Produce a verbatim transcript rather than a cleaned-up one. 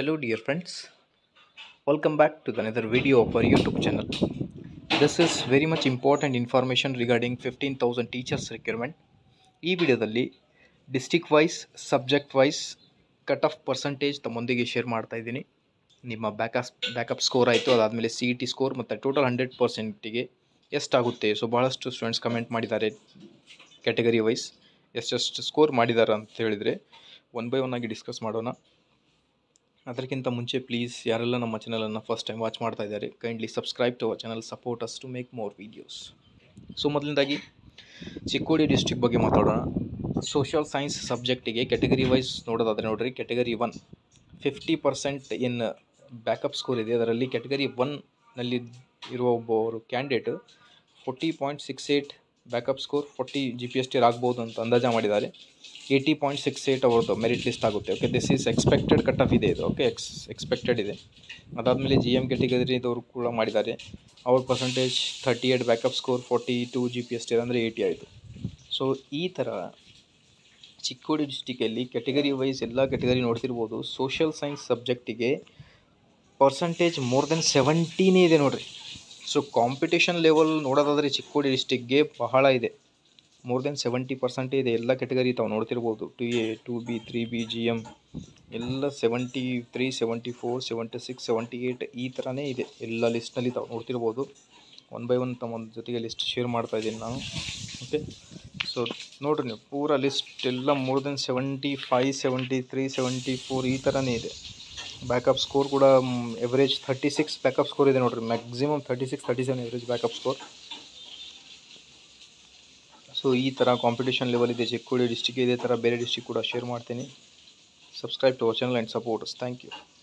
Hello dear friends, welcome back to another video of our YouTube channel. This is very much important information regarding fifteen thousand teachers requirement. ಈ ವಿಡಿಯೋದಲ್ಲಿ district wise subject wise cut off percentage ತಮ್ಮೊಂದಿಗೆ share ಮಾಡ್ತಾ ಇದ್ದೀನಿ. ನಿಮ್ಮ backup backup score ಆಯಿತು, ಅದಾದಮೇಲೆ C E T score ಮತ್ತು total hundred ಪರ್ಸೆಂಟಿಗೆ ಎಷ್ಟಾಗುತ್ತೆ. ಸೊ ಭಾಳಷ್ಟು ಸ್ಟೂಡೆಂಟ್ಸ್ ಕಮೆಂಟ್ ಮಾಡಿದ್ದಾರೆ ಕ್ಯಾಟಗರಿ ವೈಸ್ ಎಷ್ಟೆಷ್ಟು ಸ್ಕೋರ್ ಮಾಡಿದ್ದಾರೆ ಅಂತ ಹೇಳಿದರೆ ಒನ್ ಬೈ ಒನ್ ಆಗಿ ಡಿಸ್ಕಸ್ ಮಾಡೋಣ. ಅದಕ್ಕಿಂತ ಮುಂಚೆ ಪ್ಲೀಸ್ ಯಾರೆಲ್ಲ ನಮ್ಮ ಚಾನಲನ್ನು ಫಸ್ಟ್ ಟೈಮ್ ವಾಚ್ ಮಾಡ್ತಾ ಇದ್ದಾರೆ, kindly subscribe to our channel, support us to make more videos. So ಮೊದಲನೇದಾಗಿ ಚಿಕ್ಕೋಡಿ ಡಿಸ್ಟ್ರಿಕ್ಟ್ ಬಗ್ಗೆ ಮಾತಾಡೋಣ. ಸೋಷಿಯಲ್ ಸೈನ್ಸ್ ಸಬ್ಜೆಕ್ಟಿಗೆ ಕ್ಯಾಟಗರಿ ವೈಸ್ ನೋಡೋದಾದರೆ ನೋಡಿರಿ, category one fifty percent in backup score ಇದೆ. ಅದರಲ್ಲಿ ಕ್ಯಾಟಗರಿ ಒನ್ನಲ್ಲಿ ಇರುವ ಒಬ್ಬರು candidate forty point six eight backup score, forty G P S T R ಆಗ್ಬೋದು ಅಂತ ಅಂದಾಜ ಮಾಡಿದ್ದಾರೆ. ಏಯ್ಟಿ ಪಾಯಿಂಟ್ ಸಿಕ್ಸ್ ಏಯ್ಟ್ ಅವ್ರದ್ದು ಮೆರಿಟ್ ಲಿಸ್ಟ್ ಆಗುತ್ತೆ. Okay, this is expected cut off ಇದೆ ಇದು. ಓಕೆ, ಎಕ್ಸ್ ಎಕ್ಸ್ಪೆಕ್ಟೆಡ್ ಇದೆ. ಅದಾದಮೇಲೆ ಜಿ ಎಮ್ ಕ್ಯಾಟಗರಿದವರು ಕೂಡ ಮಾಡಿದ್ದಾರೆ. ಅವ್ರ percentage thirty eight backup score, forty two G P S T ಅಂದರೆ ಏಯ್ಟಿ ಆಯಿತು. ಸೊ ಈ ಥರ ಚಿಕ್ಕೋಡಿ ಡಿಸ್ಟಿಕಲ್ಲಿ ಕ್ಯಾಟಗರಿ ವೈಸ್ ಎಲ್ಲ ಕ್ಯಾಟಗರಿ ನೋಡ್ತಿರ್ಬೋದು. ಸೋಷಿಯಲ್ ಸೈನ್ಸ್ ಸಬ್ಜೆಕ್ಟಿಗೆ ಪರ್ಸೆಂಟೇಜ್ ಮೋರ್ ದೆನ್ ಸೆವೆಂಟೀನೇ ಇದೆ ನೋಡಿರಿ. ಸೊ ಕಾಂಪಿಟೇಷನ್ ಲೆವೆಲ್ ನೋಡೋದಾದರೆ ಚಿಕ್ಕೋಡಿ ಡಿಸ್ಟಿಕ್ಗೆ ಬಹಳ ಇದೆ. ಮೋರ್ ದೆನ್ ಸೆವೆಂಟಿ ಪರ್ಸೆಂಟೇ ಇದೆ. ಎಲ್ಲ ಕ್ಯಾಟಗರಿ ತಾವು ನೋಡ್ತಿರ್ಬೋದು. Two A, two B, three B, G M ಎಲ್ಲ seventy three, seventy four, seventy six, seventy eight ಈ ಥರನೇ ಇದೆ ಎಲ್ಲ ಲಿಸ್ಟ್ನಲ್ಲಿ ತಾವು ನೋಡ್ತಿರ್ಬೋದು. ಒನ್ ಬೈ ಒನ್ ತಮ್ಮ ಜೊತೆಗೆ ಲಿಸ್ಟ್ ಶೇರ್ ಮಾಡ್ತಾಯಿದ್ದೀನಿ ನಾನು. ಓಕೆ, ಸೊ ನೋಡಿರಿ ನೀವು ಪೂರ ಲಿಸ್ಟ್ ಎಲ್ಲ more than seventy five, seventy three, seventy four ಈ ಥರನೇ ಇದೆ. ಬ್ಯಾಕಪ್ ಸ್ಕೋರ್ ಕೂಡ average thirty six backup score ಇದೆ ನೋಡಿರಿ. Maximum thirty six thirty seven average backup score. So ಈ ಥರ ಕಾಂಪಿಟೇಷನ್ ಲೆವೆಲ್ ಇದೆ ಚಿಕ್ಕೋಡಿ ಡಿಸ್ಟಿಕ್. ಇದೇ ಥರ ಬೇರೆ ಡಿಸ್ಟಿಕ್ ಕೂಡ ಶೇರ್ ಮಾಡ್ತೀನಿ. Subscribe to our channel and supports. Thank you.